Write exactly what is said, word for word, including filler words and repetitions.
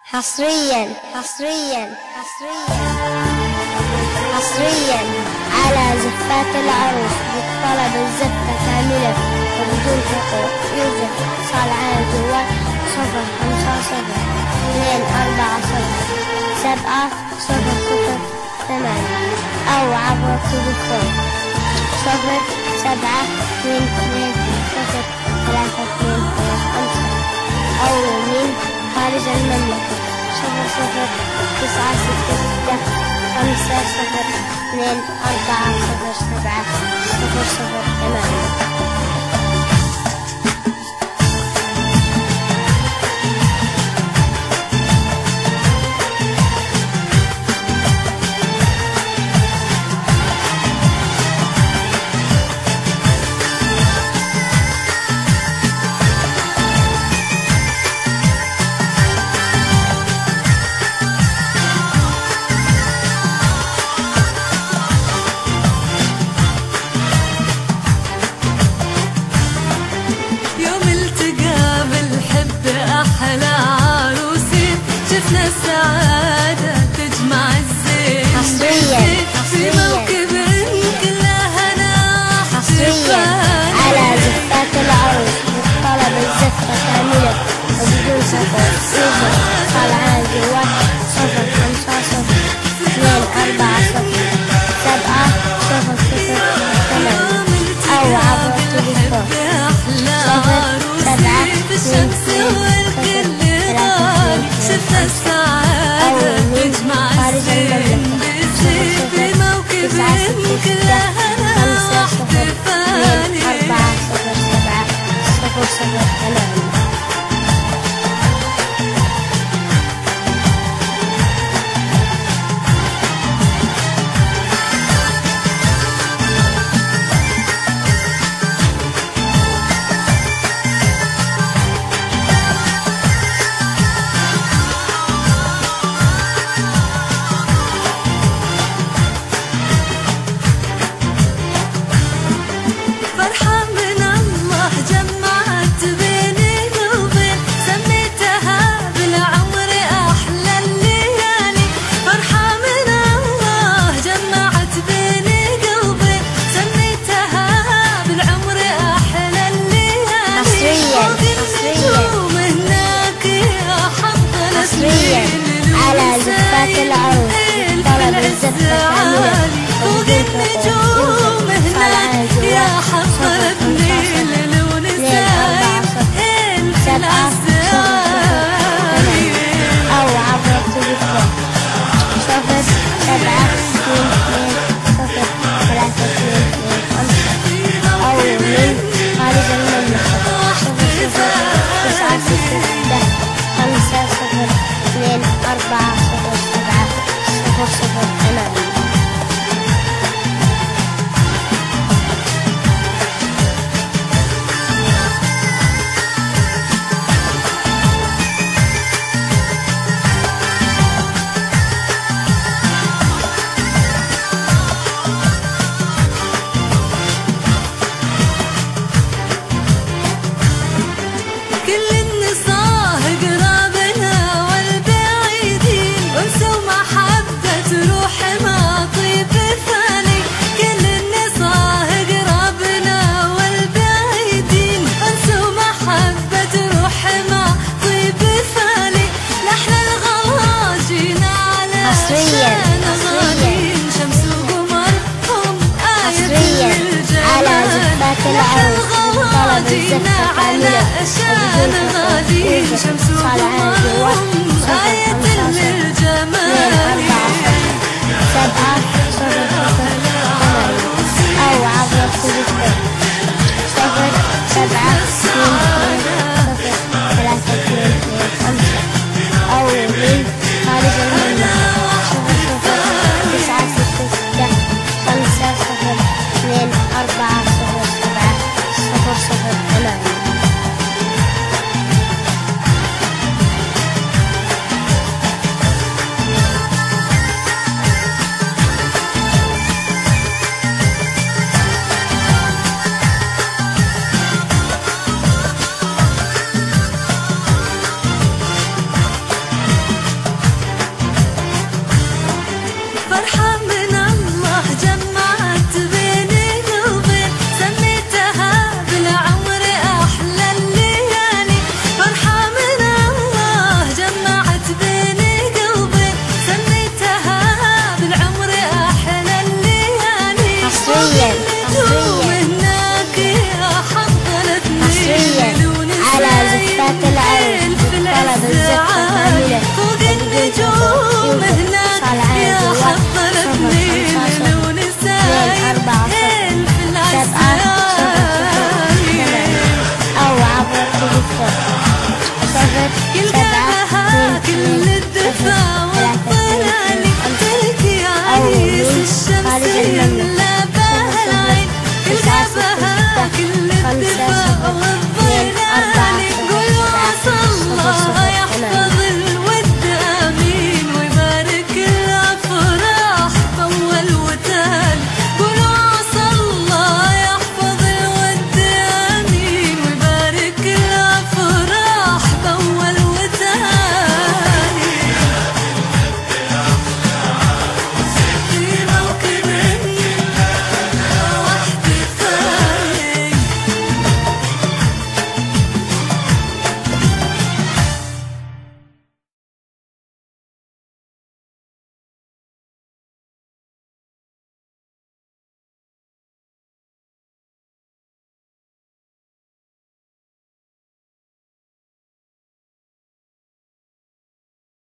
حصريا حصريا حصريا حصريا على زفات العروس بالطلب الزفة كاملة وبدون حقوق. يوجد اتصال على الجوال صفر خمسة صفر اثنين أربعة صفر سبعة صفر صفر ثمانية أو عبر التليفون صفر سبعة اثنين اثنين صفر ثلاثة اثنين خمسة أو من خارج المملكة صفر صفر تسعة ستة ستة خمسة صفر اثنين أربعة صفر سبعة صفر صفر ثمانية. شفنا السعادة تجمع الزين حصريا في موكب كله هنا حصريا على زفات العروس بالطلب الزفة كاملة وبدون سفر. يوجد اتصال على الجوال صفر خمسة صفر اثنين أربعة صفر سبعة صفر صفر ثمانية أو عبر التليفون صفر سبعة اثنين اثنين شفنا السعادة تجمع الزين في موكب كله هنا احتفالي أربعة صفر سبعة صفر صفر ثمانية. على زفات العروس طلب الزفة كاملة وبدون النجوم هناك يا حفر بليل ونسايم انت العزايم أو عبر التليفون صفر سبعة اثنين اثنين صفر ثلاثة اثنين اثنين خمسة أو من خارج المملكة صفر صفر تسعة ستة ستة خمسة صفر اثنين أربعة صفر سبعة صفر صفر ثمانية. كل النصاه قرابنا والبعيدين انسوا محبة روح ما طيب ثاني. كل النصاه قرابنا والبعيدين انسوا محبة روح ما طيب ثاني. نحن الغواجين على عشان غالين شمس وقمرهم آية على زفات العروس بالطلب الزفة كاملة عشان غالين شمس